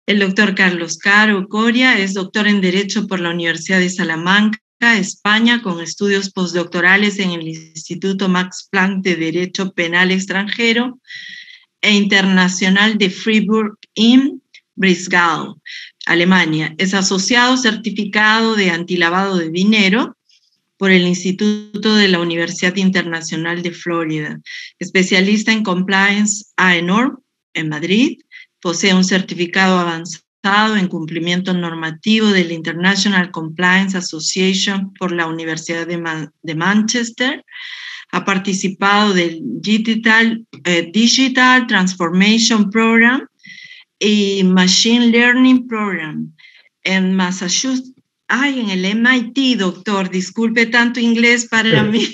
El doctor Carlos Caro Coria es doctor en Derecho por la Universidad de Salamanca, España, con estudios postdoctorales en el Instituto Max Planck de Derecho Penal Extranjero e Internacional de Freiburg im Breisgau, Alemania. Es asociado certificado de antilavado de dinero por el Instituto de la Universidad Internacional de Florida. Especialista en Compliance AENOR en Madrid. Posee un certificado avanzado en cumplimiento normativo del International Compliance Association por la Universidad de Manchester. Ha participado del Digital Transformation Program y Machine Learning Program en Massachusetts. Ay, en el MIT, doctor, disculpe tanto inglés para mí,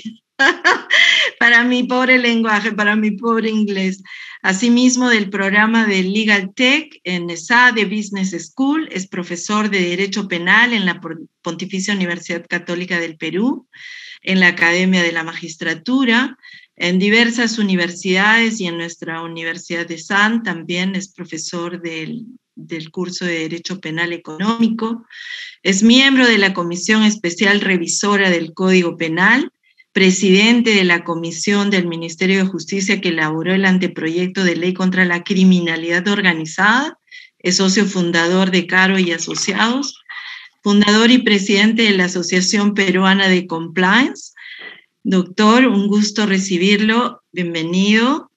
para mi pobre lenguaje, para mi pobre inglés. Asimismo, del programa de Legal Tech en ESADE Business School, es profesor de Derecho Penal en la Pontificia Universidad Católica del Perú, en la Academia de la Magistratura, en diversas universidades y en nuestra Universidad de San también es profesor del curso de Derecho Penal Económico. Es miembro de la Comisión Especial Revisora del Código Penal, presidente de la Comisión del Ministerio de Justicia que elaboró el anteproyecto de ley contra la criminalidad organizada, es socio fundador de Caro y Asociados, fundador y presidente de la Asociación Peruana de Compliance. Doctor, un gusto recibirlo, bienvenido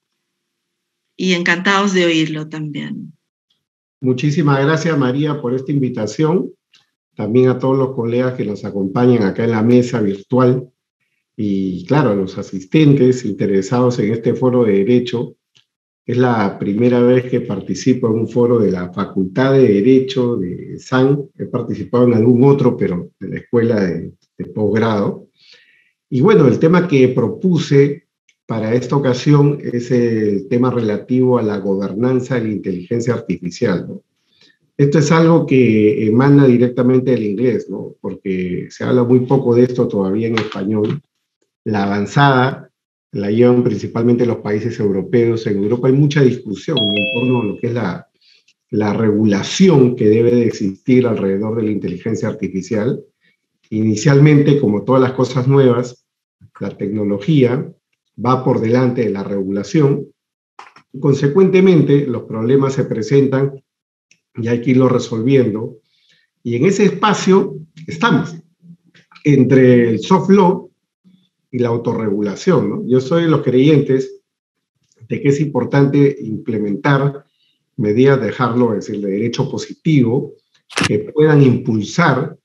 y encantados de oírlo también. Muchísimas gracias, María, por esta invitación. También a todos los colegas que nos acompañan acá en la mesa virtual y, claro, a los asistentes interesados en este foro de Derecho. Es la primera vez que participo en un foro de la Facultad de Derecho de SAN. He participado en algún otro, pero de la escuela de posgrado. Y bueno, el tema que propuse para esta ocasión es el tema relativo a la gobernanza de la inteligencia artificial, ¿no? Esto es algo que emana directamente del inglés, ¿no? Porque se habla muy poco de esto todavía en español. La avanzada la llevan principalmente los países europeos. En Europa hay mucha discusión en torno a lo que es la regulación que debe de existir alrededor de la inteligencia artificial. Inicialmente, como todas las cosas nuevas, la tecnología va por delante de la regulación. Consecuentemente, los problemas se presentan y hay que irlo resolviendo. Y en ese espacio estamos, entre el soft law y la autorregulación, ¿no? Yo soy de los creyentes de que es importante implementar medidas de hard es decir, de derecho positivo, que puedan impulsar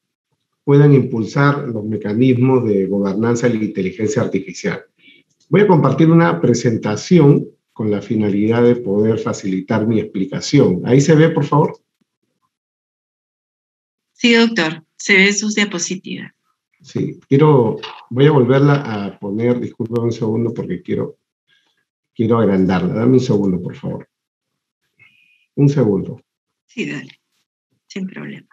los mecanismos de gobernanza de la inteligencia artificial. Voy a compartir una presentación con la finalidad de poder facilitar mi explicación. ¿Ahí se ve, por favor? Sí, doctor, se ve sus diapositivas. Sí, voy a volverla a poner, disculpe un segundo porque quiero agrandarla. Dame un segundo, por favor. Un segundo. Sí, dale, sin problema.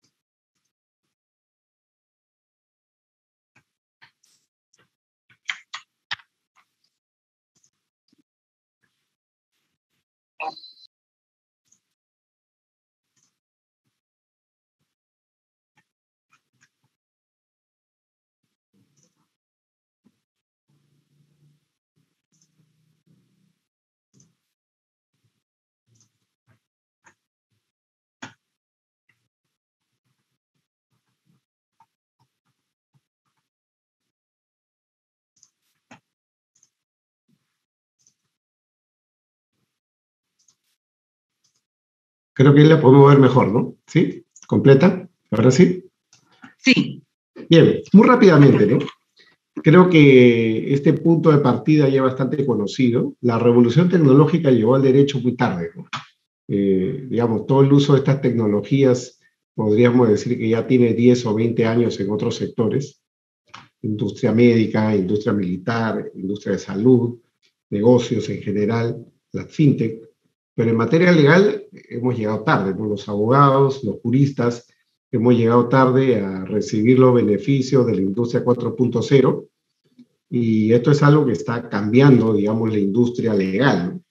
Creo que ahí la podemos ver mejor, ¿no? ¿Sí? ¿Completa? ¿Ahora sí? Sí. Bien, muy rápidamente, ¿no? Creo que este punto de partida ya es bastante conocido. La revolución tecnológica llegó al derecho muy tarde, ¿no? Digamos, todo el uso de estas tecnologías, podríamos decir que ya tiene 10 o 20 años en otros sectores. Industria médica, industria militar, industria de salud, negocios en general, las fintech. Pero en materia legal hemos llegado tarde, ¿no? Los abogados, los juristas, hemos llegado tarde a recibir los beneficios de la industria 4.0 y esto es algo que está cambiando, digamos, la industria legal, ¿no?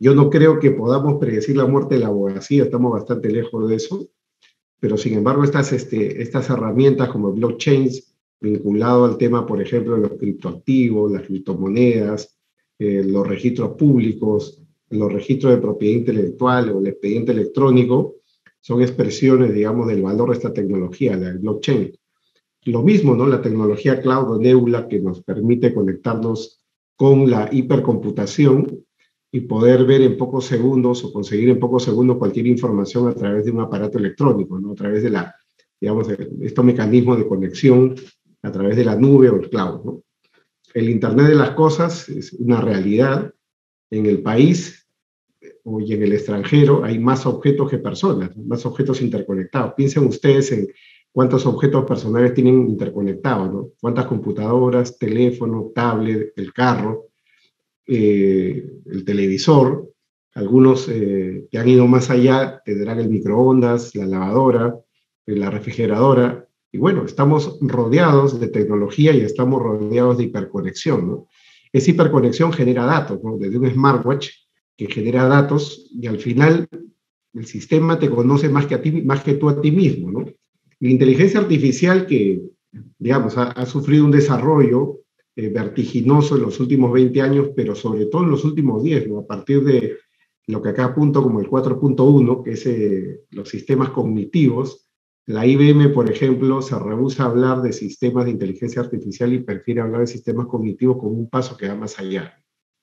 Yo no creo que podamos predecir la muerte de la abogacía, estamos bastante lejos de eso, pero sin embargo estas herramientas como blockchains, vinculado al tema, por ejemplo, de los criptoactivos, las criptomonedas, los registros públicos, los registros de propiedad intelectual o el expediente electrónico, son expresiones, digamos, del valor de esta tecnología, la blockchain. Lo mismo, ¿no? La tecnología cloud o Nebula, que nos permite conectarnos con la hipercomputación y poder ver en pocos segundos o conseguir en pocos segundos cualquier información a través de un aparato electrónico, ¿no? A través de digamos, estos mecanismos de conexión a través de la nube o el cloud, ¿no? El Internet de las cosas es una realidad. En el país y en el extranjero hay más objetos que personas, más objetos interconectados. Piensen ustedes en cuántos objetos personales tienen interconectados, ¿no? Cuántas computadoras, teléfono, tablet, el carro, el televisor. Algunos que han ido más allá tendrán el microondas, la lavadora, la refrigeradora. Y bueno, estamos rodeados de tecnología y estamos rodeados de hiperconexión, ¿no? Esa hiperconexión genera datos, ¿no? Desde un smartwatch que genera datos y al final el sistema te conoce más que tú a ti mismo, ¿no? La inteligencia artificial que, digamos, ha sufrido un desarrollo vertiginoso en los últimos 20 años, pero sobre todo en los últimos 10, ¿no? A partir de lo que acá apunto como el 4.1, que es los sistemas cognitivos. La IBM, por ejemplo, se rehúsa a hablar de sistemas de inteligencia artificial y prefiere hablar de sistemas cognitivos como un paso que va más allá.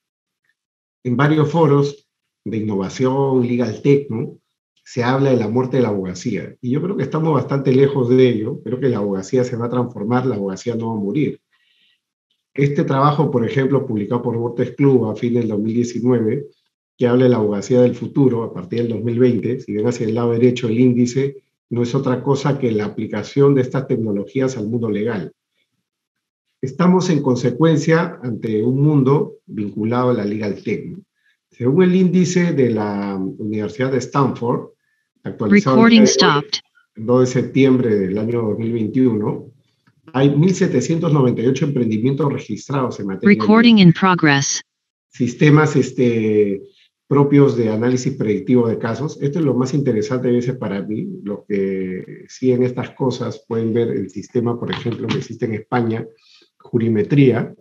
En varios foros de innovación, legal tech, ¿no? Se habla de la muerte de la abogacía. Y yo creo que estamos bastante lejos de ello. Creo que la abogacía se va a transformar, la abogacía no va a morir. Este trabajo, por ejemplo, publicado por Vortex Club a fin del 2019, que habla de la abogacía del futuro a partir del 2020, si ven hacia el lado derecho el índice, no es otra cosa que la aplicación de estas tecnologías al mundo legal. Estamos en consecuencia ante un mundo vinculado a la legal tech, ¿no? Según el índice de la Universidad de Stanford, actualizado el 2 de septiembre del año 2021, hay 1.798 emprendimientos registrados en materia de sistemas propios de análisis predictivo de casos. Esto es lo más interesante a veces para mí. Los que siguen estas cosas pueden ver el sistema, por ejemplo, que existe en España, Jurimetría.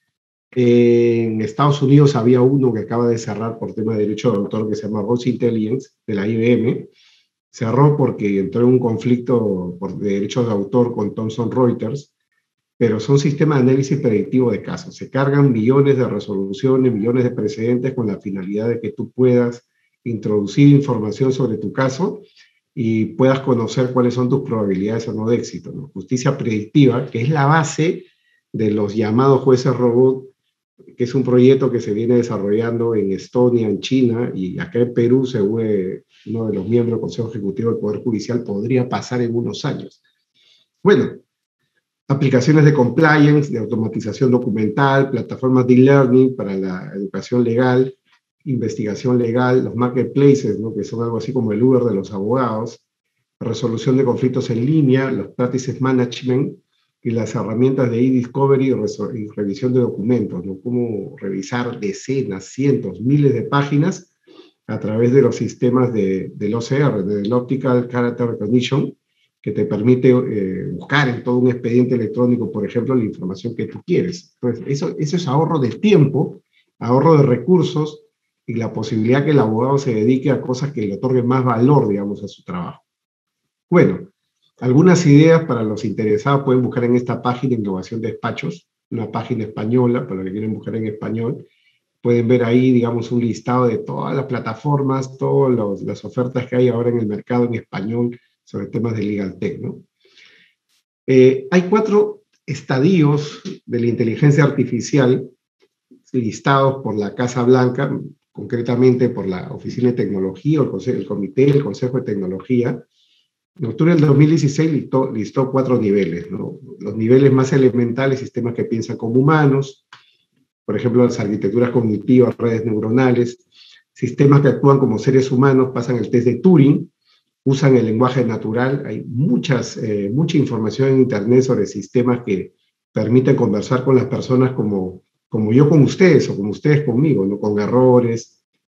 En Estados Unidos había uno que acaba de cerrar por tema de derecho de autor que se llama Rose Intelligence, de la IBM. Cerró porque entró en un conflicto por derechos de autor con Thomson Reuters, pero son sistemas de análisis predictivo de casos. Se cargan millones de resoluciones, millones de precedentes con la finalidad de que tú puedas introducir información sobre tu caso y puedas conocer cuáles son tus probabilidades o no de éxito, ¿no? Justicia predictiva, que es la base de los llamados jueces robot, que es un proyecto que se viene desarrollando en Estonia, en China, y acá en Perú, según uno de los miembros del Consejo Ejecutivo del Poder Judicial, podría pasar en unos años. Bueno, aplicaciones de compliance, de automatización documental, plataformas de e-learning para la educación legal, investigación legal, los marketplaces, ¿no? Que son algo así como el Uber de los abogados, resolución de conflictos en línea, los practices management y las herramientas de e-discovery y revisión de documentos, ¿no? Cómo revisar decenas, cientos, miles de páginas a través de los sistemas del OCR, del Optical Character Recognition, que te permite buscar en todo un expediente electrónico, por ejemplo, la información que tú quieres. Entonces, eso es ahorro de tiempo, ahorro de recursos y la posibilidad que el abogado se dedique a cosas que le otorguen más valor, digamos, a su trabajo. Bueno, algunas ideas para los interesados pueden buscar en esta página Innovación Despachos, una página española, para los que quieren buscar en español. Pueden ver ahí, digamos, un listado de todas las plataformas, todas las ofertas que hay ahora en el mercado en español sobre temas de legal tech, ¿no? Hay 4 estadios de la inteligencia artificial listados por la Casa Blanca, concretamente por la Oficina de Tecnología, el Comité, el Consejo de Tecnología. En octubre del 2016 listó 4 niveles, ¿no? Los niveles más elementales, sistemas que piensan como humanos, por ejemplo, las arquitecturas cognitivas, redes neuronales, sistemas que actúan como seres humanos, pasan el test de Turing, usan el lenguaje natural. Hay mucha información en Internet sobre sistemas que permiten conversar con las personas como yo con ustedes o como ustedes conmigo, ¿no? Con errores,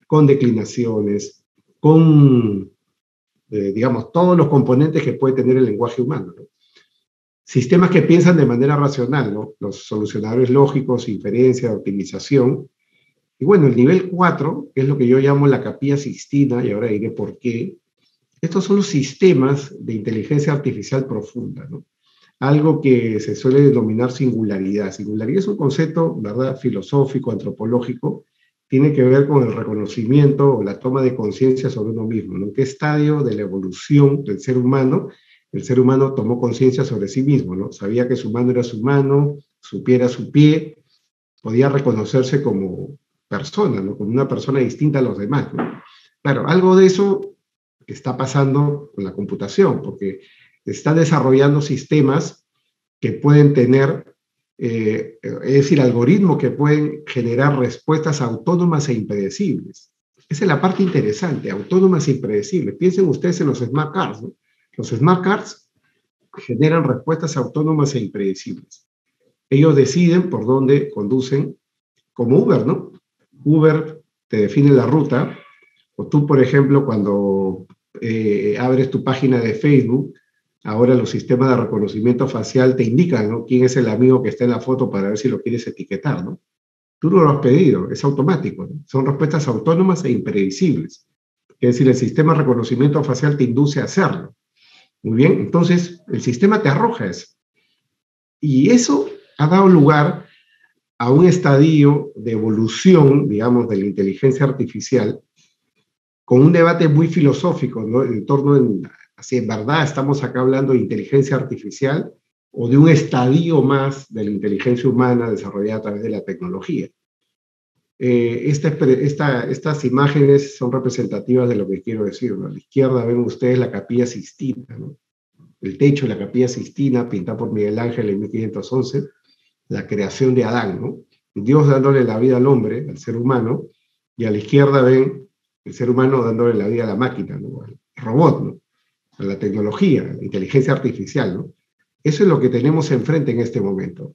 con declinaciones, con, digamos, todos los componentes que puede tener el lenguaje humano, ¿no? Sistemas que piensan de manera racional, ¿no? Los solucionadores lógicos, inferencia, optimización. Y bueno, el nivel 4, que es lo que yo llamo la Capilla Sixtina, y ahora diré por qué. Estos son los sistemas de inteligencia artificial profunda, ¿no? Algo que se suele denominar singularidad. Singularidad es un concepto, ¿verdad?, filosófico, antropológico, tiene que ver con el reconocimiento o la toma de conciencia sobre uno mismo, ¿no? ¿En qué estadio de la evolución del ser humano el ser humano tomó conciencia sobre sí mismo, ¿no? Sabía que su mano era su mano, su pie era su pie, podía reconocerse como persona, ¿no? Como una persona distinta a los demás, ¿no? Claro, algo de eso está pasando con la computación, porque están desarrollando sistemas que pueden tener, es decir, algoritmos que pueden generar respuestas autónomas e impredecibles. Esa es la parte interesante, autónomas e impredecibles. Piensen ustedes en los smart cards, ¿no? Los smart cards generan respuestas autónomas e impredecibles. Ellos deciden por dónde conducen, como Uber, ¿no? Uber te define la ruta, o tú, por ejemplo, cuando abres tu página de Facebook, ahora los sistemas de reconocimiento facial te indican, ¿no?, quién es el amigo que está en la foto para ver si lo quieres etiquetar, ¿no? Tú no lo has pedido, es automático, ¿no? Son respuestas autónomas e impredecibles. Es decir, el sistema de reconocimiento facial te induce a hacerlo. Muy bien, entonces el sistema te arroja eso. Y eso ha dado lugar a un estadio de evolución, digamos, de la inteligencia artificial, con un debate muy filosófico, ¿no?, en torno a si en verdad estamos acá hablando de inteligencia artificial o de un estadio más de la inteligencia humana desarrollada a través de la tecnología. Estas imágenes son representativas de lo que quiero decir, ¿no? A la izquierda ven ustedes la Capilla Sixtina, ¿no? El techo de la Capilla Sixtina, pintada por Miguel Ángel en 1511, la creación de Adán, ¿no? Dios dándole la vida al hombre, al ser humano, y a la izquierda ven el ser humano dándole la vida a la máquina, ¿no?, al robot, ¿no?, a la tecnología, a la inteligencia artificial, ¿no? Eso es lo que tenemos enfrente en este momento.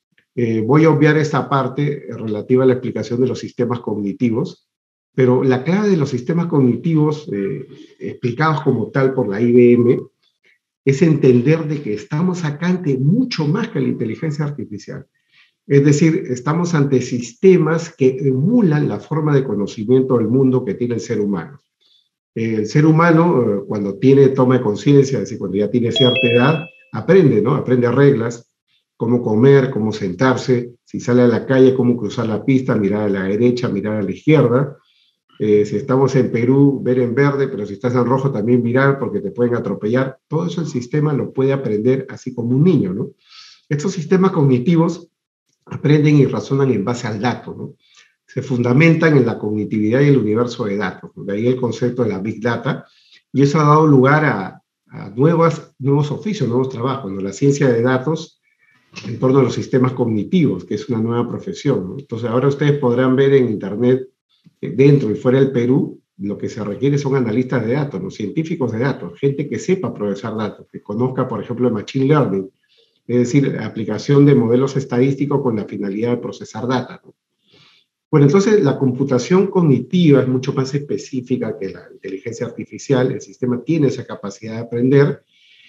Voy a obviar esta parte relativa a la explicación de los sistemas cognitivos, pero la clave de los sistemas cognitivos, explicados como tal por la IBM, es entender de que estamos acá ante mucho más que la inteligencia artificial. Es decir, estamos ante sistemas que emulan la forma de conocimiento del mundo que tiene el ser humano. El ser humano, cuando toma de conciencia, es decir, cuando ya tiene cierta edad, aprende, ¿no? Aprende reglas, cómo comer, cómo sentarse, si sale a la calle, cómo cruzar la pista, mirar a la derecha, mirar a la izquierda. Si estamos en Perú, ver en verde, pero si estás en rojo también mirar porque te pueden atropellar. Todo eso el sistema lo puede aprender así como un niño, ¿no? Estos sistemas cognitivos aprenden y razonan en base al dato, ¿no? Se fundamentan en la cognitividad y el universo de datos, ¿no? De ahí el concepto de la Big Data, y eso ha dado lugar a nuevos oficios, nuevos trabajos, ¿no? La ciencia de datos en torno a los sistemas cognitivos, que es una nueva profesión, ¿no? Entonces ahora ustedes podrán ver en internet, dentro y fuera del Perú, lo que se requiere son analistas de datos, ¿no?, científicos de datos, gente que sepa procesar datos, que conozca, por ejemplo, el Machine Learning, es decir, aplicación de modelos estadísticos con la finalidad de procesar data, ¿no? Bueno, entonces la computación cognitiva es mucho más específica que la inteligencia artificial. El sistema tiene esa capacidad de aprender.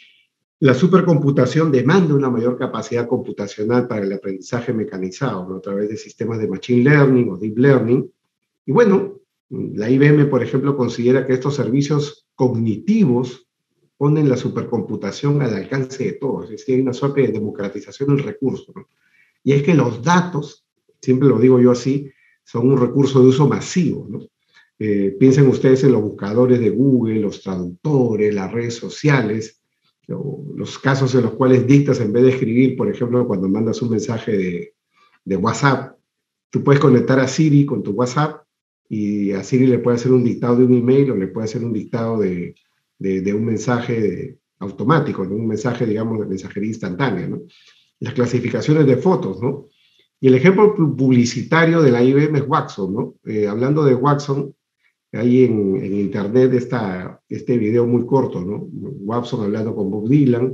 La supercomputación demanda una mayor capacidad computacional para el aprendizaje mecanizado, ¿no?, a través de sistemas de Machine Learning o Deep Learning. Y bueno, la IBM, por ejemplo, considera que estos servicios cognitivos ponen la supercomputación al alcance de todos. Es decir, hay una suerte de democratización del recurso, ¿no? Y es que los datos, siempre lo digo yo así, son un recurso de uso masivo, ¿no? Piensen ustedes en los buscadores de Google, los traductores, las redes sociales, los casos en los cuales dictas en vez de escribir, por ejemplo, cuando mandas un mensaje de WhatsApp, tú puedes conectar a Siri con tu WhatsApp y a Siri le puede hacer un dictado de un email o le puede hacer un dictado de un mensaje automático, ¿no?, un mensaje, digamos, de mensajería instantánea, ¿no? Las clasificaciones de fotos, ¿no? Y el ejemplo publicitario de la IBM es Watson, ¿no? Hablando de Watson, hay en internet este video muy corto, ¿no? Watson hablando con Bob Dylan,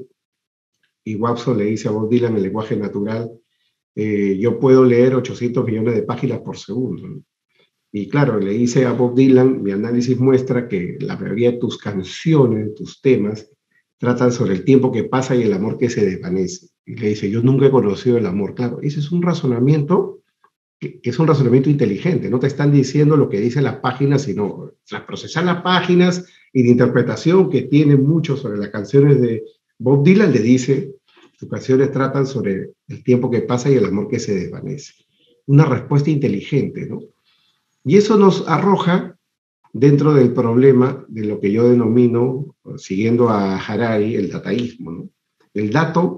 y Watson le dice a Bob Dylan en lenguaje natural, yo puedo leer 800 millones de páginas por segundo, ¿no? Y claro, le dice a Bob Dylan, mi análisis muestra que la mayoría de tus canciones, tus temas, tratan sobre el tiempo que pasa y el amor que se desvanece. Y le dice, yo nunca he conocido el amor. Claro, ese es un razonamiento que es un razonamiento inteligente. No te están diciendo lo que dicen las páginas, sino tras procesar las páginas y de interpretación que tiene mucho sobre las canciones de Bob Dylan, le dice, sus canciones tratan sobre el tiempo que pasa y el amor que se desvanece. Una respuesta inteligente, ¿no? Y eso nos arroja dentro del problema de lo que yo denomino, siguiendo a Harari, el dataísmo, ¿no? El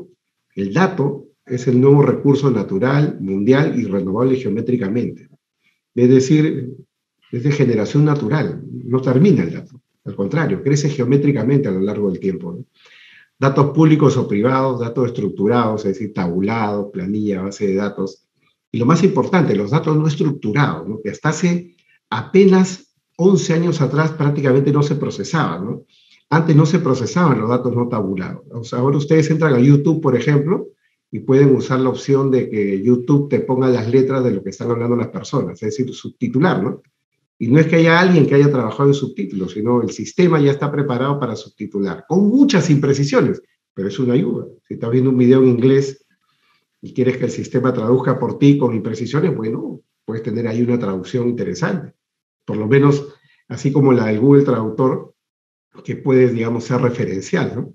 dato es el nuevo recurso natural, mundial y renovable geométricamente. Es decir, es de generación natural, no termina el dato. Al contrario, crece geométricamente a lo largo del tiempo, ¿no? Datos públicos o privados, datos estructurados, es decir, tabulados, planilla, base de datos. Y lo más importante, los datos no estructurados, ¿no? Que hasta hace apenas 11 años atrás prácticamente no se procesaban, ¿no? Antes no se procesaban los datos no tabulados. O sea, ahora ustedes entran a YouTube, por ejemplo, y pueden usar la opción de que YouTube te ponga las letras de lo que están hablando las personas, es decir, subtitular, ¿no? Y no es que haya alguien que haya trabajado en subtítulos, sino el sistema ya está preparado para subtitular, con muchas imprecisiones, pero es una ayuda. Si estás viendo un video en inglés y quieres que el sistema traduzca por ti con imprecisiones, bueno, puedes tener ahí una traducción interesante. Por lo menos, así como la del Google Traductor, que puede, digamos, ser referencial, ¿no?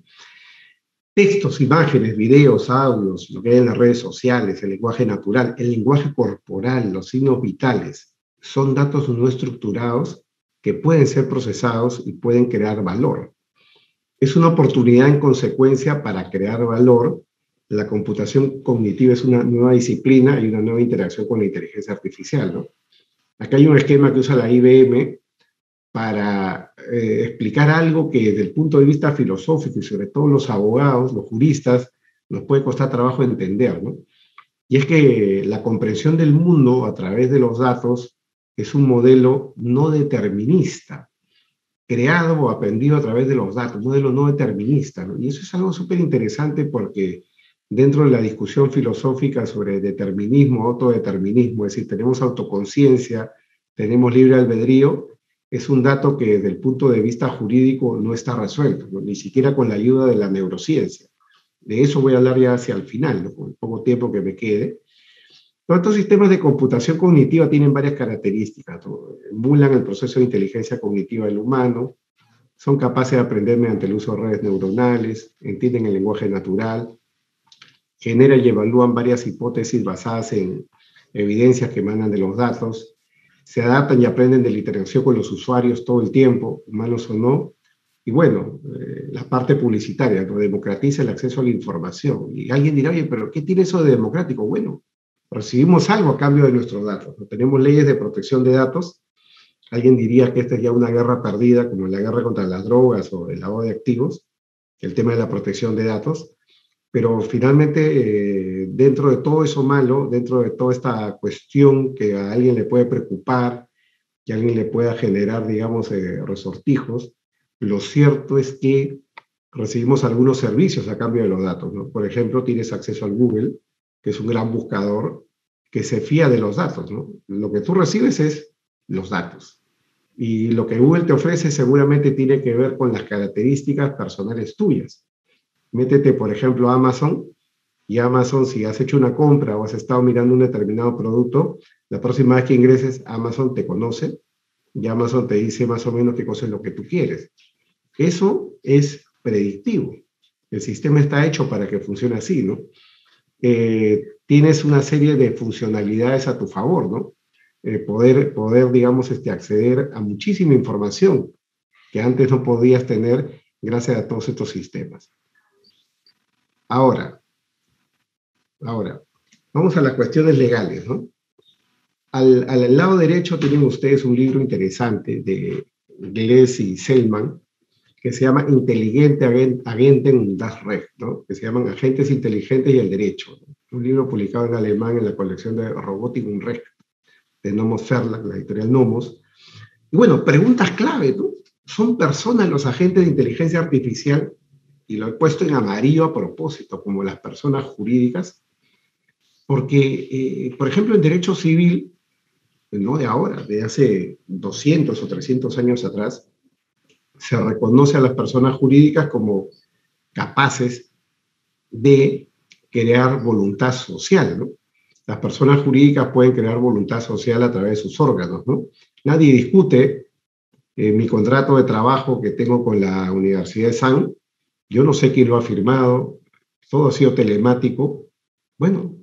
Textos, imágenes, videos, audios, lo que hay en las redes sociales, el lenguaje natural, el lenguaje corporal, los signos vitales, son datos no estructurados que pueden ser procesados y pueden crear valor. Es una oportunidad en consecuencia para crear valor. La computación cognitiva es una nueva disciplina y una nueva interacción con la inteligencia artificial, ¿no? Acá hay un esquema que usa la IBM para explicar algo que desde el punto de vista filosófico y sobre todo los abogados, los juristas, nos puede costar trabajo entender, ¿no? Y es que la comprensión del mundo a través de los datos es un modelo no determinista, creado o aprendido a través de los datos, un modelo no determinista, ¿no? Y eso es algo súper interesante porque dentro de la discusión filosófica sobre determinismo, autodeterminismo, es decir, tenemos autoconciencia, tenemos libre albedrío, es un dato que desde el punto de vista jurídico no está resuelto, ¿no? Ni siquiera con la ayuda de la neurociencia. De eso voy a hablar ya hacia el final, ¿no? Con el poco tiempo que me quede. Todos estos sistemas de computación cognitiva tienen varias características, ¿no? Emulan el proceso de inteligencia cognitiva del humano, son capaces de aprender mediante el uso de redes neuronales, entienden el lenguaje natural, generan y evalúan varias hipótesis basadas en evidencias que emanan de los datos, se adaptan y aprenden de la interacción con los usuarios todo el tiempo, humanos o no. Y bueno, la parte publicitaria, ¿no? Democratiza el acceso a la información. Y alguien dirá, oye, pero ¿qué tiene eso de democrático? Bueno, recibimos algo a cambio de nuestros datos, ¿no? Tenemos leyes de protección de datos. Alguien diría que esta es ya una guerra perdida, como la guerra contra las drogas o el lavado de activos, el tema de la protección de datos. Pero finalmente, dentro de todo eso malo, dentro de toda esta cuestión que a alguien le puede preocupar, que a alguien le pueda generar, digamos, resortijos, lo cierto es que recibimos algunos servicios a cambio de los datos, ¿no? Por ejemplo, tienes acceso al Google, que es un gran buscador que se fía de los datos, ¿no? Lo que tú recibes es los datos. Y lo que Google te ofrece seguramente tiene que ver con las características personales tuyas. Métete, por ejemplo, a Amazon, y Amazon, si has hecho una compra o has estado mirando un determinado producto, la próxima vez que ingreses, Amazon te conoce y Amazon te dice más o menos qué cosa es lo que tú quieres. Eso es predictivo. El sistema está hecho para que funcione así, ¿no? Tienes una serie de funcionalidades a tu favor, ¿no? Poder, digamos, acceder a muchísima información que antes no podías tener gracias a todos estos sistemas. Ahora, vamos a las cuestiones legales, ¿no? Al lado derecho tienen ustedes un libro interesante de Glez y Selman, que se llama Intelligente Agenten und das Recht, ¿no? Que se llaman Agentes Inteligentes y el Derecho, ¿no? Un libro publicado en alemán en la colección de Robotik und Recht, de Nomos Verlag, la editorial Nomos. Y bueno, preguntas clave, ¿no? ¿Son personas los agentes de inteligencia artificial? Y lo he puesto en amarillo a propósito, como las personas jurídicas, porque, por ejemplo, en derecho civil, no de ahora, de hace 200 o 300 años atrás, se reconoce a las personas jurídicas como capaces de crear voluntad social, ¿no? Las personas jurídicas pueden crear voluntad social a través de sus órganos, ¿no? Nadie discute mi contrato de trabajo que tengo con la Universidad de San. Yo no sé quién lo ha firmado, todo ha sido telemático. Bueno,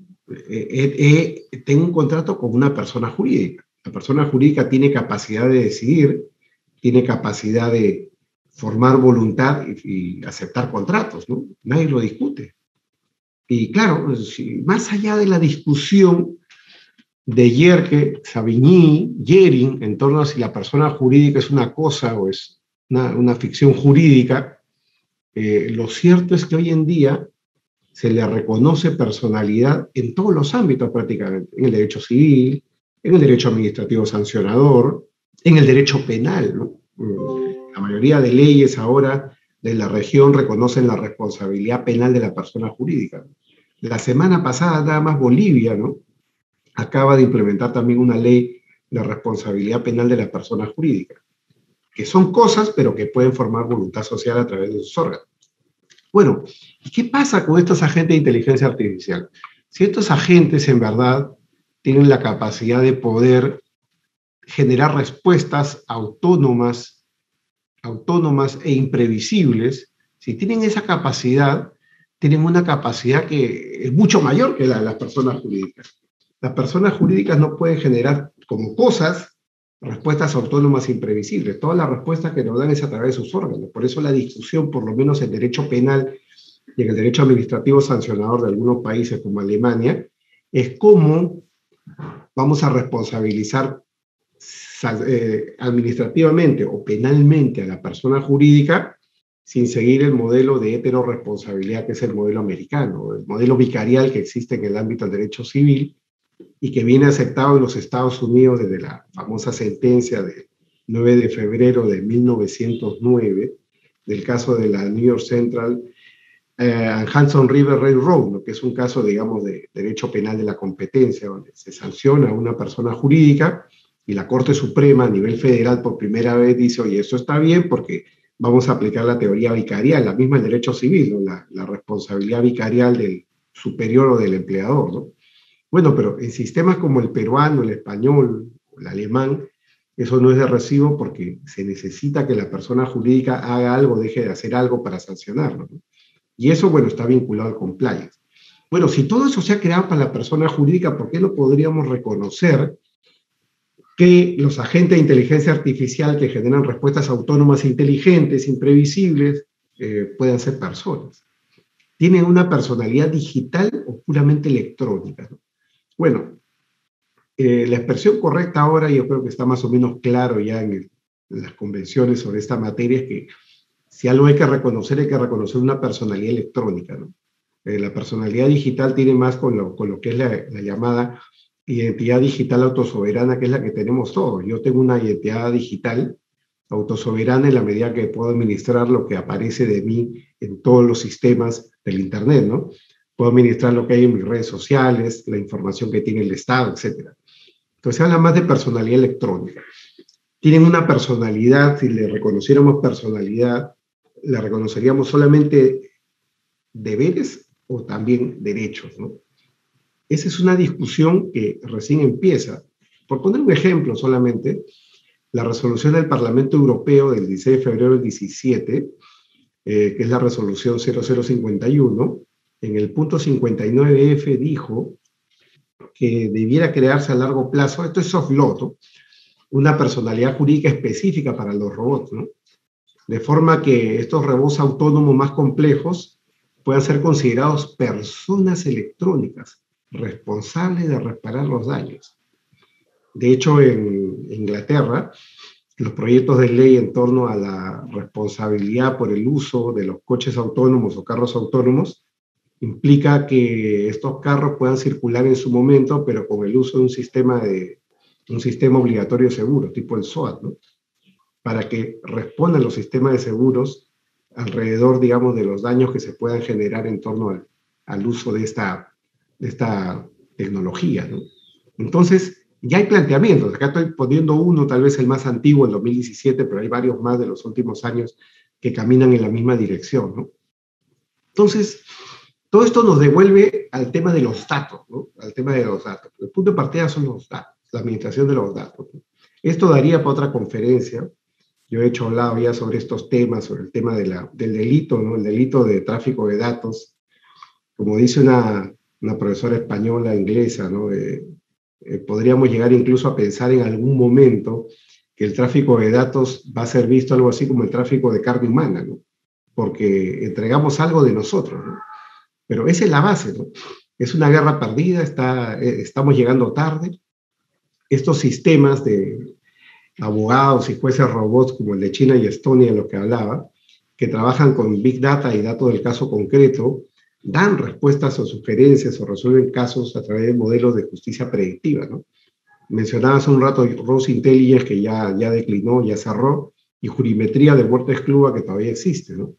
tengo un contrato con una persona jurídica. La persona jurídica tiene capacidad de decidir, tiene capacidad de formar voluntad y aceptar contratos, ¿no? Nadie lo discute. Y claro, más allá de la discusión de Yerke, Savigny, Yering, en torno a si la persona jurídica es una cosa o es una ficción jurídica, lo cierto es que hoy en día se le reconoce personalidad en todos los ámbitos prácticamente, en el derecho civil, en el derecho administrativo sancionador, en el derecho penal, ¿no? La mayoría de leyes ahora de la región reconocen la responsabilidad penal de la persona jurídica. La semana pasada nada más Bolivia, ¿no?, acaba de implementar también una ley de responsabilidad penal de la persona jurídica, que son cosas, pero que pueden formar voluntad social a través de sus órganos. Bueno, ¿y qué pasa con estos agentes de inteligencia artificial? Si estos agentes en verdad tienen la capacidad de poder generar respuestas autónomas e imprevisibles, si tienen esa capacidad, tienen una capacidad que es mucho mayor que la de las personas jurídicas. Las personas jurídicas no pueden generar como cosas respuestas autónomas e imprevisibles. Todas las respuestas que nos dan es a través de sus órganos. Por eso la discusión, por lo menos en derecho penal y en el derecho administrativo sancionador de algunos países como Alemania, es cómo vamos a responsabilizar administrativamente o penalmente a la persona jurídica sin seguir el modelo de heteroresponsabilidad que es el modelo americano, el modelo vicarial que existe en el ámbito del derecho civil y que viene aceptado en los Estados Unidos desde la famosa sentencia del 9 de febrero de 1909, del caso de la New York Central Hudson River Railroad, ¿no?, que es un caso, digamos, de derecho penal de la competencia, donde se sanciona a una persona jurídica y la Corte Suprema a nivel federal por primera vez dice, oye, eso está bien porque vamos a aplicar la teoría vicarial, la misma en derecho civil, ¿no?, la responsabilidad vicarial del superior o del empleador, ¿no? Bueno, pero en sistemas como el peruano, el español, el alemán, eso no es de recibo porque se necesita que la persona jurídica haga algo, deje de hacer algo para sancionarlo, ¿no? Y eso, bueno, está vinculado al compliance. Bueno, si todo eso se ha creado para la persona jurídica, ¿por qué no podríamos reconocer que los agentes de inteligencia artificial que generan respuestas autónomas e inteligentes, imprevisibles, puedan ser personas? ¿Tienen una personalidad digital o puramente electrónica, ¿no? Bueno, la expresión correcta ahora, yo creo que está más o menos claro ya en las convenciones sobre esta materia, es que si algo hay que reconocer una personalidad electrónica, ¿no? La personalidad digital tiene más con lo que es la llamada identidad digital autosoberana, que es la que tenemos todos. Yo tengo una identidad digital autosoberana en la medida que puedo administrar lo que aparece de mí en todos los sistemas del Internet, ¿no? Puedo administrar lo que hay en mis redes sociales, la información que tiene el Estado, etc. Entonces se habla más de personalidad electrónica. Tienen una personalidad, si le reconociéramos personalidad, la reconoceríamos solamente deberes o también derechos, ¿no? Esa es una discusión que recién empieza. Por poner un ejemplo solamente, la resolución del Parlamento Europeo del 16 de febrero del 17, que es la resolución 0051, en el punto 59F dijo que debiera crearse a largo plazo, esto es soft law, ¿no?, una personalidad jurídica específica para los robots, ¿no?, de forma que estos robots autónomos más complejos puedan ser considerados personas electrónicas responsables de reparar los daños. De hecho, en Inglaterra, los proyectos de ley en torno a la responsabilidad por el uso de los coches autónomos o carros autónomos implica que estos carros puedan circular en su momento, pero con el uso de un sistema obligatorio de seguros, tipo el SOAT, ¿no?, para que respondan los sistemas de seguros alrededor, digamos, de los daños que se puedan generar en torno al uso de esta tecnología, ¿no? Entonces, Ya hay planteamientos, acá estoy poniendo uno, tal vez el más antiguo, el 2017, pero hay varios más de los últimos años que caminan en la misma dirección, ¿no? Entonces, todo esto nos devuelve al tema de los datos, ¿no? Al tema de los datos. El punto de partida son los datos, la administración de los datos, ¿no? Esto daría para otra conferencia. Yo he hecho hablado ya sobre estos temas, sobre el tema del delito, ¿no? El delito de tráfico de datos. Como dice una profesora española, inglesa, ¿no? Podríamos llegar incluso a pensar en algún momento que el tráfico de datos va a ser visto algo así como el tráfico de carne humana, ¿no? Porque entregamos algo de nosotros, ¿no? Pero esa es la base, ¿no? Es una guerra perdida, estamos llegando tarde. Estos sistemas de abogados y jueces robots como el de China y Estonia, lo que hablaba, que trabajan con Big Data y datos del caso concreto, dan respuestas o sugerencias o resuelven casos a través de modelos de justicia predictiva, ¿no? Mencionaba hace un rato Rose Intelligence, que ya declinó, ya cerró, y jurimetría de Wortes Cluba, que todavía existe, ¿no?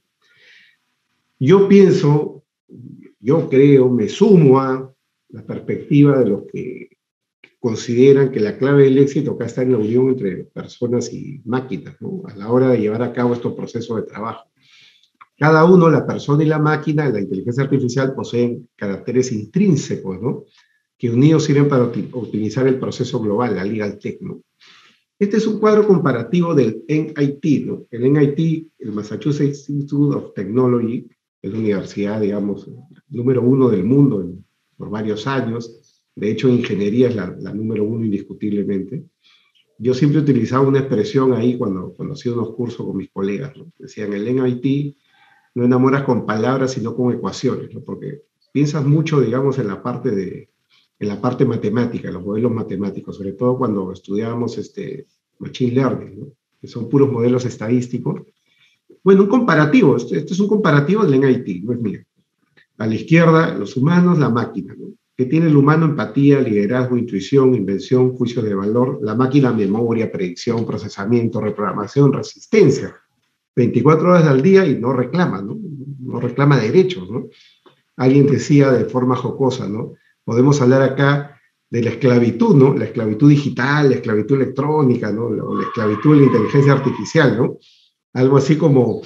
Yo pienso, yo creo, me sumo a la perspectiva de los que consideran que la clave del éxito acá está en la unión entre personas y máquinas, ¿no? A la hora de llevar a cabo estos procesos de trabajo. Cada uno, la persona y la máquina, la inteligencia artificial, poseen caracteres intrínsecos, ¿no? Que unidos sirven para optimizar el proceso global, la Legal Tech, ¿no? Este es un cuadro comparativo del MIT, ¿no? El MIT, el Massachusetts Institute of Technology, es la universidad, digamos, número 1 del mundo por varios años. De hecho, ingeniería es la número 1 indiscutiblemente. Yo siempre utilizaba una expresión ahí cuando hacía unos cursos con mis colegas, ¿no? Decían, el MIT no enamoras con palabras, sino con ecuaciones, ¿no? Porque piensas mucho, digamos, en la parte matemática, los modelos matemáticos, sobre todo cuando estudiábamos Machine Learning, ¿no? Que son puros modelos estadísticos. Bueno, un comparativo, esto es un comparativo del MIT, no es mío. A la izquierda, los humanos, la máquina, ¿no? Que tiene el humano empatía, liderazgo, intuición, invención, juicio de valor, la máquina memoria, predicción, procesamiento, reprogramación, resistencia. 24 horas al día y no reclama, ¿no? No reclama derechos, ¿no? Alguien decía de forma jocosa, ¿no? Podemos hablar acá de la esclavitud, ¿no? La esclavitud digital, la esclavitud electrónica, ¿no? La esclavitud de la inteligencia artificial, ¿no? Algo así como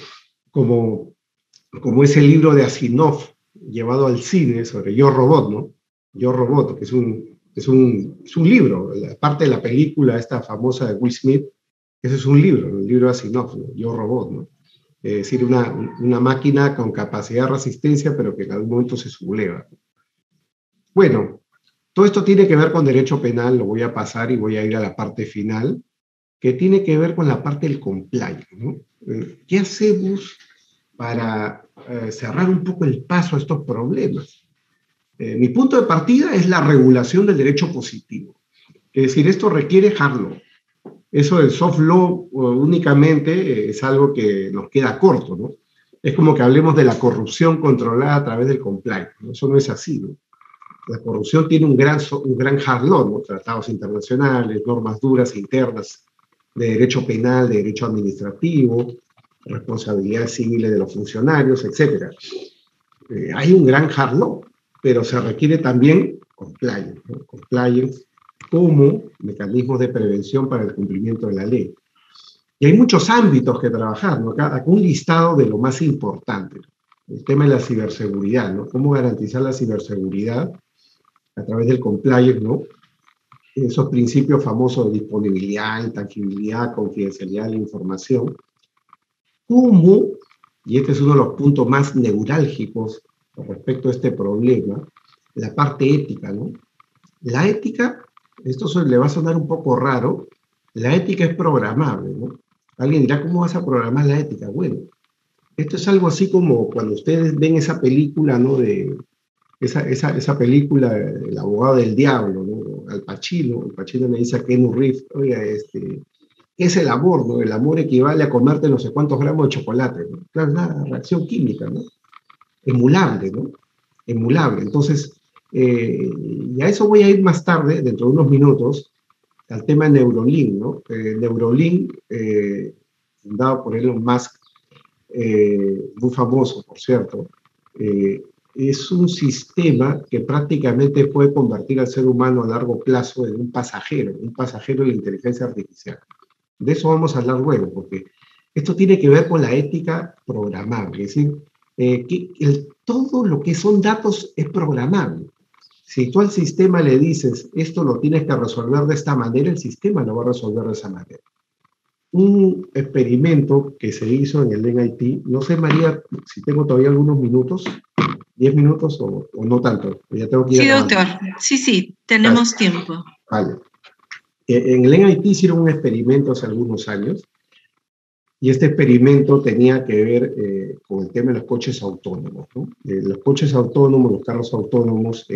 ese libro de Asimov llevado al cine sobre Yo Robot, ¿no? Yo Robot, que es un libro, parte de la película esta famosa de Will Smith, ese es un libro, el libro de Asimov, ¿no? Yo Robot, ¿no? Es decir, una máquina con capacidad de resistencia, pero que en algún momento se subleva. Bueno, todo esto tiene que ver con derecho penal, lo voy a pasar y voy a ir a la parte final, que tiene que ver con la parte del compliance, ¿no? ¿Qué hacemos para cerrar un poco el paso a estos problemas? Mi punto de partida es la regulación del derecho positivo. Es decir, esto requiere hard law. Eso del soft law únicamente es algo que nos queda corto, ¿no? Es como que hablemos de la corrupción controlada a través del compliance, ¿no? Eso no es así, ¿no? La corrupción tiene un gran hard law, ¿no? Tratados internacionales, normas duras e internas de derecho penal, de derecho administrativo, responsabilidades civiles de los funcionarios, etc. Hay un gran hard law, pero se requiere también compliance, ¿no? Compliance como mecanismos de prevención para el cumplimiento de la ley. Y hay muchos ámbitos que trabajar, ¿no? Acá un listado de lo más importante. El tema de la ciberseguridad, ¿no? Cómo garantizar la ciberseguridad a través del compliance, ¿no? Esos principios famosos de disponibilidad, intangibilidad, confidencialidad de la información. Cómo, y este es uno de los puntos más neurálgicos respecto a este problema, la parte ética, ¿no? La ética, esto le va a sonar un poco raro, la ética es programable, ¿no? Alguien dirá, ¿cómo vas a programar la ética? Bueno, esto es algo así como cuando ustedes ven esa película, ¿no? Esa película, El abogado del diablo, ¿no? Al Pacino, el Pacino le dice a Keanu Reeves, oiga, ¿qué es el amor, no? El amor equivale a comerte no sé cuántos gramos de chocolate, ¿no? Claro, es una reacción química, ¿no? Emulable, ¿no? Emulable. Entonces, y a eso voy a ir más tarde, dentro de unos minutos, al tema de Neuralink, ¿no? Neuralink, fundado por Elon Musk, muy famoso, por cierto, es un sistema que prácticamente puede convertir al ser humano a largo plazo en un pasajero de la inteligencia artificial. De eso vamos a hablar luego, porque esto tiene que ver con la ética programable, es decir, todo lo que son datos es programable. Si tú al sistema le dices, esto lo tienes que resolver de esta manera, el sistema lo va a resolver de esa manera. Un experimento que se hizo en el MIT, no sé, María, si tengo todavía algunos minutos, 10 minutos o no tanto. Ya tengo que ir sí, acabando. doctor. Sí, tenemos tiempo. Vale. En el MIT hicieron un experimento hace algunos años y este experimento tenía que ver con el tema de los coches autónomos, ¿no? Los coches autónomos, los carros autónomos,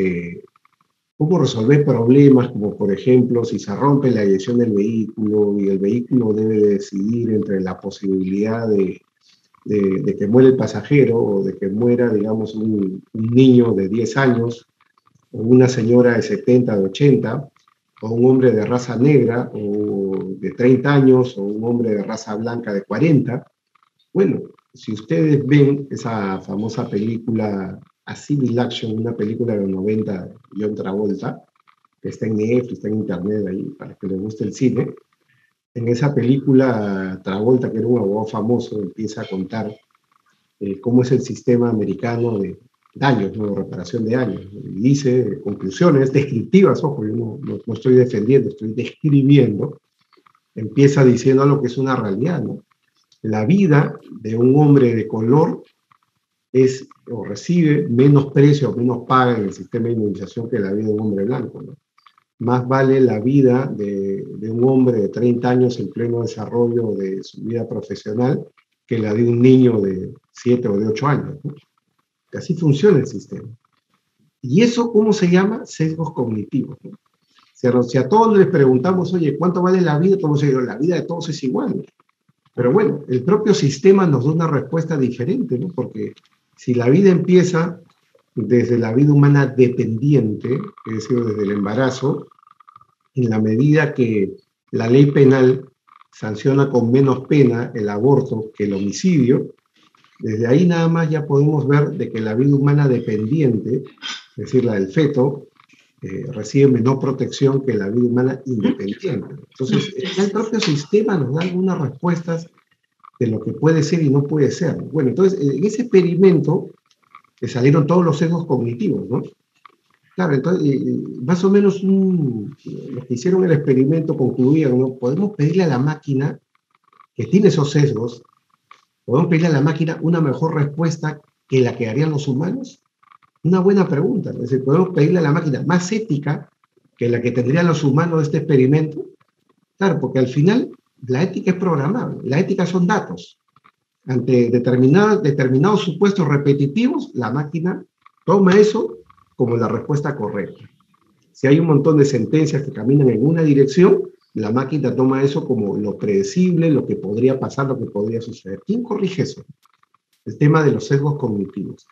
cómo resolver problemas como, por ejemplo, si se rompe la dirección del vehículo y el vehículo debe decidir entre la posibilidad de que muera el pasajero o de que muera, digamos, un niño de 10 años o una señora de 70, de 80, o un hombre de raza negra o de 30 años o un hombre de raza blanca de 40. Bueno, si ustedes ven esa famosa película A Civil Action, una película de los 90 de John Travolta, que está en Netflix, está en internet ahí, para que les guste el cine. En esa película, Travolta, que era un abogado famoso, empieza a contar cómo es el sistema americano de daños, ¿no? De reparación de daños. Y dice conclusiones descriptivas, ojo, yo no estoy defendiendo, estoy describiendo. Empieza diciendo algo que es una realidad, ¿no? La vida de un hombre de color es o recibe menos precio o menos paga en el sistema de indemnización que la vida de un hombre blanco, ¿no? Más vale la vida de un hombre de 30 años en pleno desarrollo de su vida profesional que la de un niño de 7 o de 8 años, ¿no? Que así funciona el sistema. ¿Y eso cómo se llama? Sesgos cognitivos, ¿no? Si a todos les preguntamos, oye, ¿cuánto vale la vida? Todos dicen, la vida de todos es igual, ¿no? Pero bueno, el propio sistema nos da una respuesta diferente, ¿no? Porque si la vida empieza desde la vida humana dependiente, es decir, desde el embarazo, en la medida que la ley penal sanciona con menos pena el aborto que el homicidio, desde ahí nada más ya podemos ver de que la vida humana dependiente, es decir, la del feto, recibe menor protección que la vida humana independiente. Entonces, ya el propio sistema nos da algunas respuestas de lo que puede ser y no puede ser. Bueno, entonces, en ese experimento salieron todos los sesgos cognitivos, ¿no? Claro, entonces, más o menos los que hicieron el experimento concluían, ¿no? Podemos pedirle a la máquina que tiene esos sesgos, podemos pedirle a la máquina una mejor respuesta que la que harían los humanos. Una buena pregunta. Es decir, podemos pedirle a la máquina más ética que la que tendrían los humanos de este experimento. Claro, porque al final la ética es programable. La ética son datos. Ante determinados supuestos repetitivos, la máquina toma eso como la respuesta correcta. Si hay un montón de sentencias que caminan en una dirección, la máquina toma eso como lo predecible, lo que podría pasar, lo que podría suceder. ¿Quién corrige eso? El tema de los sesgos cognitivos.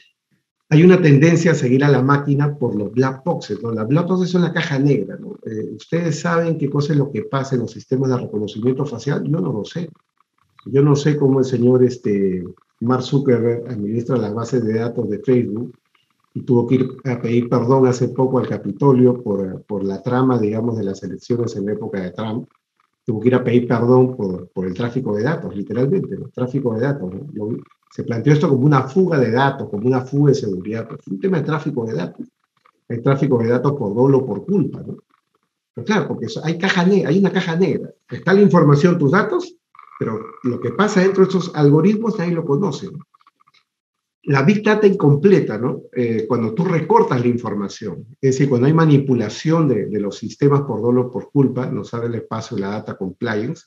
Hay una tendencia a seguir a la máquina por los black boxes, ¿no? Las black boxes son la caja negra, ¿no? ¿Ustedes saben qué cosa es lo que pasa en los sistemas de reconocimiento facial? Yo no lo sé. Yo no sé cómo el señor Mark Zuckerberg administra las bases de datos de Facebook y tuvo que ir a pedir perdón hace poco al Capitolio por la trama, digamos, de las elecciones en la época de Trump. Tuvo que ir a pedir perdón por el tráfico de datos, literalmente, el tráfico de datos, ¿no? Se planteó esto como una fuga de datos, como una fuga de seguridad, pero es un tema de tráfico de datos. Hay tráfico de datos por dolo o por culpa, ¿no? Pero claro, porque hay una caja negra. Está la información, tus datos, pero lo que pasa dentro de estos algoritmos nadie lo conoce, ¿no? La Big Data incompleta, ¿no? Cuando tú recortas la información, es decir, cuando hay manipulación de los sistemas por dolo o por culpa, nos abre el espacio de la data compliance.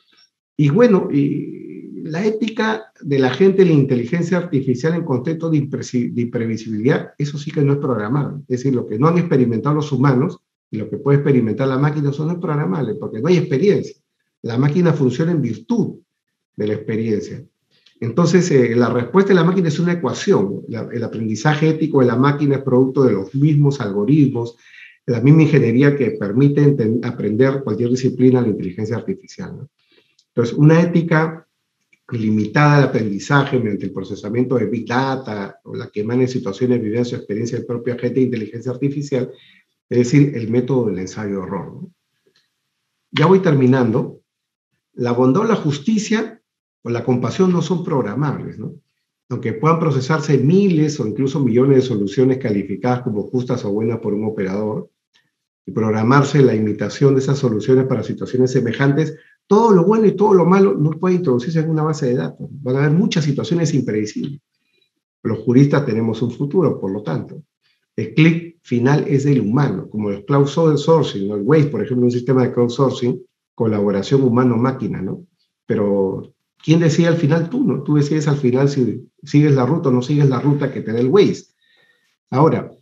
Y bueno, y la ética de la gente, la inteligencia artificial en contexto de imprevisibilidad, eso sí que no es programable. Es decir, lo que no han experimentado los humanos y lo que puede experimentar la máquina, eso no es programable, porque no hay experiencia. La máquina funciona en virtud de la experiencia. Entonces, la respuesta de la máquina es una ecuación. El aprendizaje ético de la máquina es producto de los mismos algoritmos, de la misma ingeniería que permite aprender cualquier disciplina de la inteligencia artificial, ¿no? Entonces, una ética limitada al aprendizaje mediante el procesamiento de Big Data o la que emane situaciones vividas o experiencia del propio agente de inteligencia artificial, es decir, el método del ensayo-error, ¿no? Ya voy terminando. La bondad o la justicia o la compasión no son programables, ¿no? Aunque puedan procesarse miles o incluso millones de soluciones calificadas como justas o buenas por un operador, y programarse la imitación de esas soluciones para situaciones semejantes, todo lo bueno y todo lo malo no puede introducirse en una base de datos. Van a haber muchas situaciones impredecibles. Los juristas tenemos un futuro, por lo tanto. El clic final es del humano, como el crowdsourcing, ¿no? El Waze, por ejemplo, un sistema de crowdsourcing, colaboración humano-máquina, ¿no? Pero, ¿quién decide al final? Tú, ¿no? Tú decides al final si sigues la ruta o no sigues la ruta que te da el Waze. Ahora,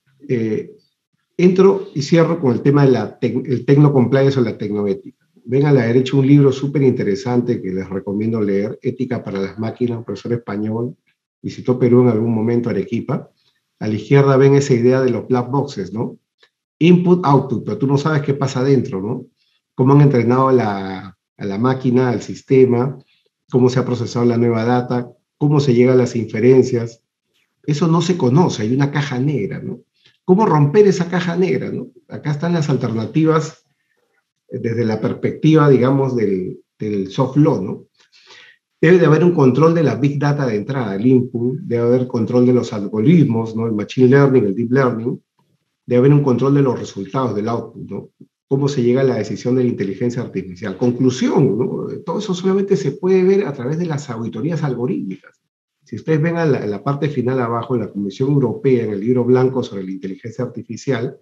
entro y cierro con el tema del tecno-compliance o la tecnoética. Ven a la derecha un libro súper interesante que les recomiendo leer, Ética para las máquinas, un profesor español, visitó Perú en algún momento, Arequipa. A la izquierda ven esa idea de los black boxes, ¿no? Input, output, pero tú no sabes qué pasa adentro, ¿no? Cómo han entrenado a la máquina, al sistema, cómo se ha procesado la nueva data, cómo se llega a las inferencias. Eso no se conoce, hay una caja negra, ¿no? ¿Cómo romper esa caja negra, ¿no? Acá están las alternativas desde la perspectiva, digamos, del soft law, ¿no? Debe de haber un control de la big data de entrada, el input, debe haber control de los algoritmos, ¿no? El machine learning, el deep learning, debe haber un control de los resultados, del output, ¿no? Cómo se llega a la decisión de la inteligencia artificial. Conclusión, ¿no? Todo eso solamente se puede ver a través de las auditorías algorítmicas. Si ustedes ven a la parte final abajo, en la Comisión Europea, en el libro blanco sobre la inteligencia artificial,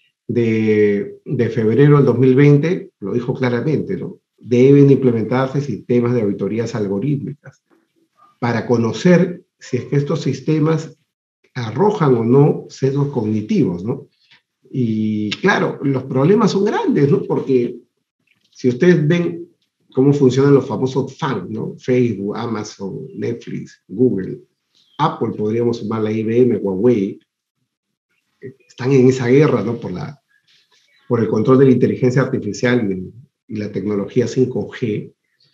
de febrero del 2020, lo dijo claramente, ¿no? Deben implementarse sistemas de auditorías algorítmicas para conocer si es que estos sistemas arrojan o no sesgos cognitivos, ¿no? Y claro, los problemas son grandes, ¿no? Porque si ustedes ven cómo funcionan los famosos FANG, ¿no? Facebook, Amazon, Netflix, Google, Apple, podríamos sumar la IBM, Huawei, están en esa guerra, ¿no? Por el control de la inteligencia artificial y la tecnología 5G.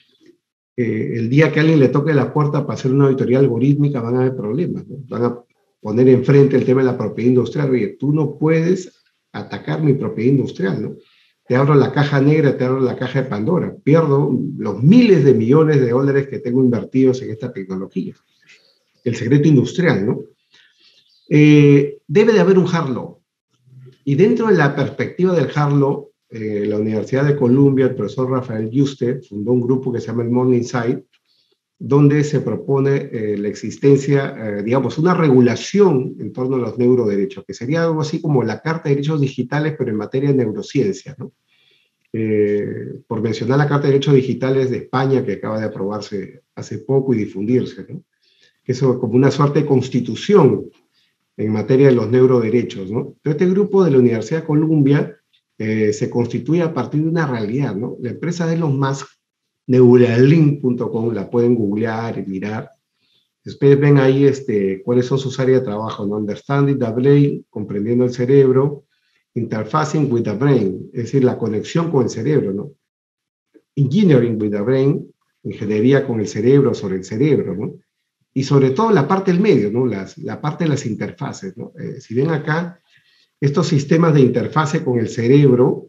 El día que a alguien le toque la puerta para hacer una auditoría algorítmica van a haber problemas, ¿no? Van a poner enfrente el tema de la propiedad industrial. Oye, tú no puedes atacar mi propiedad industrial, ¿no? Te abro la caja negra, te abro la caja de Pandora. Pierdo los miles de millones de dólares que tengo invertidos en esta tecnología. El secreto industrial, ¿no? Debe de haber un hard law. Y dentro de la perspectiva del hard law, la Universidad de Columbia, el profesor Rafael Yuste fundó un grupo que se llama el Morningside, donde se propone la existencia, digamos, una regulación en torno a los neuroderechos, que sería algo así como la Carta de Derechos Digitales, pero en materia de neurociencia, ¿no? Por mencionar la Carta de Derechos Digitales de España, que acaba de aprobarse hace poco y difundirse, ¿no? Eso como una suerte de constitución en materia de los neuroderechos, ¿no? Pero este grupo de la Universidad de Columbia se constituye a partir de una realidad, ¿no? La empresa de Elon Musk, Neuralink.com, la pueden googlear y mirar. Ustedes ven ahí cuáles son sus áreas de trabajo, ¿no? Understanding the brain, comprendiendo el cerebro, interfacing with the brain, es decir, la conexión con el cerebro, ¿no? Engineering with the brain, ingeniería con el cerebro, sobre el cerebro, ¿no? Y sobre todo la parte del medio, ¿no? La parte de las interfaces, ¿no? Si ven acá, estos sistemas de interfase con el cerebro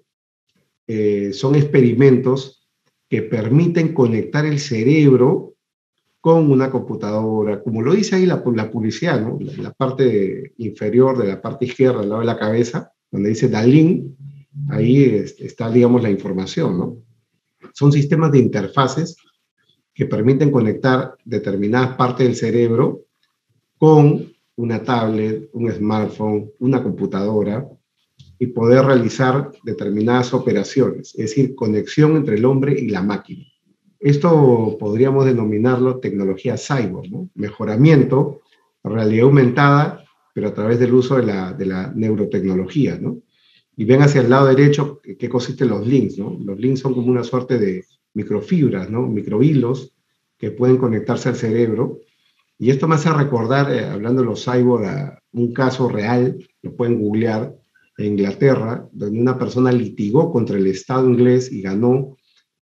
son experimentos que permiten conectar el cerebro con una computadora, como lo dice ahí la publicidad, ¿no? La parte inferior de la parte izquierda, al lado de la cabeza, donde dice Dalin, ahí está, digamos, la información, ¿no? Son sistemas de interfaces que permiten conectar determinadas partes del cerebro con una tablet, un smartphone, una computadora, y poder realizar determinadas operaciones, es decir, conexión entre el hombre y la máquina. Esto podríamos denominarlo tecnología cyborg, ¿no? Mejoramiento, realidad aumentada, pero a través del uso de la neurotecnología, ¿no? Y ven hacia el lado derecho qué consisten los links, ¿no? Los links son como una suerte de microfibras, ¿no? Microhilos que pueden conectarse al cerebro. Y esto me hace recordar, hablando de los cyborg, a un caso real, lo pueden googlear, en Inglaterra, donde una persona litigó contra el Estado inglés y ganó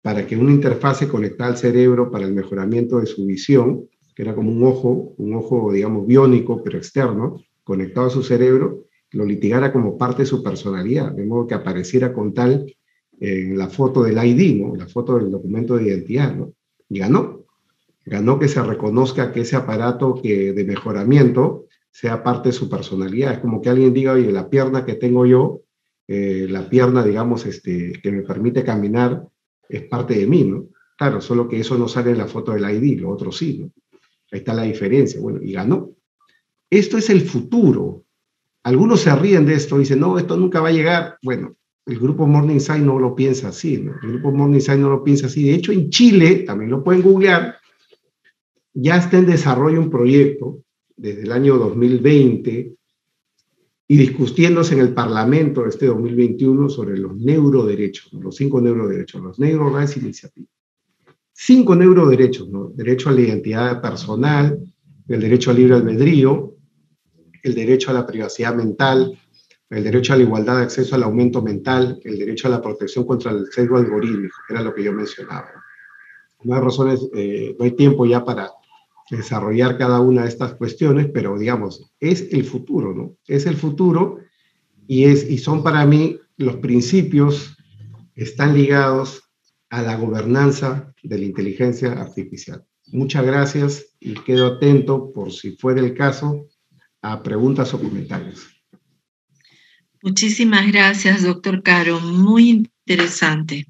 para que una interfase conectada al cerebro para el mejoramiento de su visión, que era como un ojo, digamos, biónico, pero externo, conectado a su cerebro, lo litigara como parte de su personalidad, de modo que apareciera con tal en la foto del ID, ¿no? La foto del documento de identidad, ¿no? Y ganó que se reconozca que ese aparato de mejoramiento sea parte de su personalidad. Es como que alguien diga, oye, la pierna que tengo yo, la pierna, digamos, que me permite caminar, es parte de mí, ¿no? Claro, solo que eso no sale en la foto del ID, lo otro sí, ¿no? Ahí está la diferencia. Bueno, y ganó. Esto es el futuro. Algunos se ríen de esto, dicen, no, esto nunca va a llegar. Bueno, el grupo Morningside no lo piensa así, ¿no? El grupo Morningside no lo piensa así. De hecho, en Chile, también lo pueden googlear, ya está en desarrollo un proyecto desde el año 2020 y discutiéndose en el Parlamento de este 2021 sobre los neuroderechos, ¿no? Los 5 neuroderechos, los Neuro Rights Initiative. 5 neuroderechos, ¿no? Derecho a la identidad personal, el derecho al libre albedrío, el derecho a la privacidad mental, el derecho a la igualdad de acceso al aumento mental, el derecho a la protección contra el sesgo algorítmico, era lo que yo mencionaba. No hay razones, no hay tiempo ya para desarrollar cada una de estas cuestiones, pero digamos, es el futuro, ¿no? Es el futuro y son para mí los principios están ligados a la gobernanza de la inteligencia artificial. Muchas gracias y quedo atento, por si fuera el caso, a preguntas o comentarios. Muchísimas gracias, doctor Caro. Muy interesante.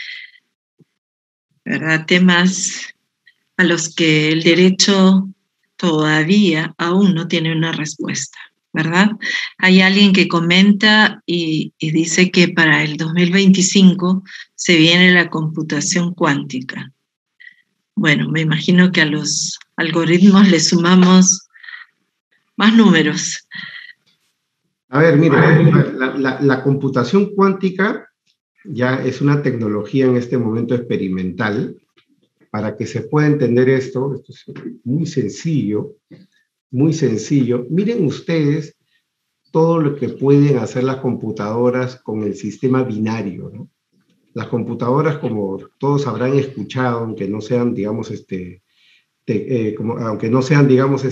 ¿Verdad? Temas a los que el derecho todavía aún no tiene una respuesta, ¿verdad? Hay alguien que comenta y dice que para el 2025 se viene la computación cuántica. Bueno, me imagino que a los algoritmos le sumamos más números. A ver, mire, la computación cuántica ya es una tecnología en este momento experimental. Para que se pueda entender esto es muy sencillo, muy sencillo. Miren ustedes todo lo que pueden hacer las computadoras con el sistema binario, ¿no? Las computadoras, como todos habrán escuchado, aunque no sean, digamos, aunque no sean, digamos,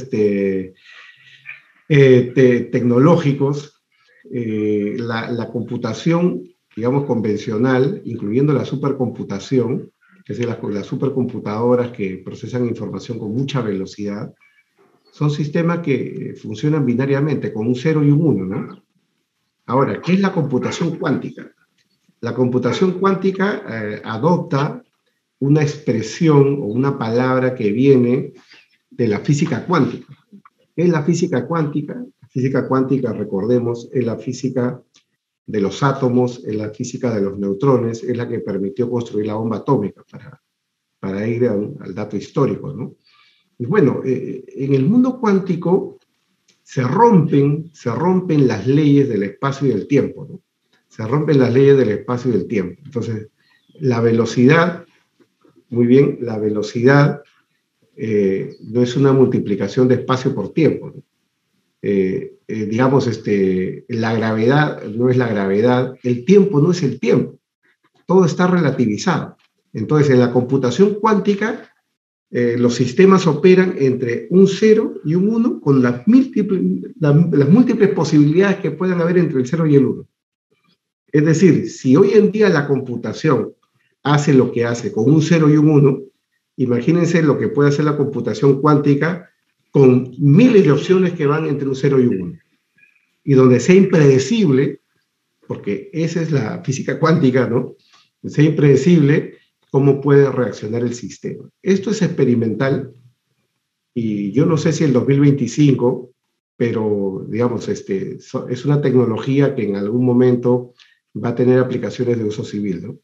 tecnológicos, la computación, digamos, convencional, incluyendo la supercomputación, que es las supercomputadoras que procesan información con mucha velocidad, son sistemas que funcionan binariamente, con un 0 y un 1, ¿no? Ahora, ¿qué es la computación cuántica? La computación cuántica adopta una expresión o una palabra que viene de la física cuántica. ¿Qué es la física cuántica? La física cuántica, recordemos, es la física de los átomos, es la física de los neutrones, es la que permitió construir la bomba atómica, para ir al dato histórico, ¿no? Y bueno, en el mundo cuántico se rompen las leyes del espacio y del tiempo, ¿no? Se rompen las leyes del espacio y del tiempo. Entonces, la velocidad, muy bien, la velocidad no es una multiplicación de espacio por tiempo, ¿no? Digamos, la gravedad no es la gravedad, el tiempo no es el tiempo, todo está relativizado. Entonces, en la computación cuántica, los sistemas operan entre un 0 y un 1 con las múltiples posibilidades que puedan haber entre el 0 y el 1. Es decir, si hoy en día la computación hace lo que hace con un 0 y un 1, imagínense lo que puede hacer la computación cuántica con miles de opciones que van entre un 0 y un 1. Y donde sea impredecible, porque esa es la física cuántica, ¿no? Sea impredecible cómo puede reaccionar el sistema. Esto es experimental y yo no sé si el 2025, pero digamos, es una tecnología que en algún momento va a tener aplicaciones de uso civil, ¿no?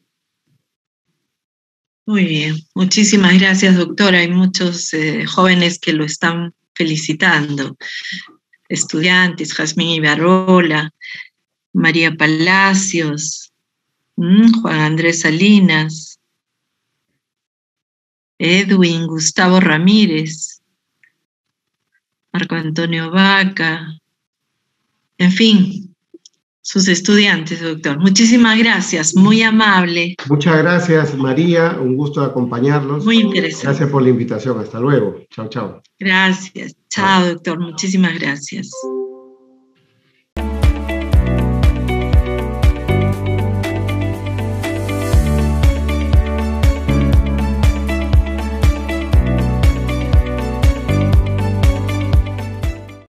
Muy bien, muchísimas gracias, doctora. Hay muchos jóvenes que lo están felicitando. Estudiantes, Jazmín Ibarrola, María Palacios, Juan Andrés Salinas, Edwin, Gustavo Ramírez, Marco Antonio Vaca, en fin, sus estudiantes, doctor. Muchísimas gracias, muy amable. Muchas gracias, María, un gusto acompañarlos. Muy interesante. Gracias por la invitación, hasta luego. Chao, chao. Gracias, chao, doctor, muchísimas gracias.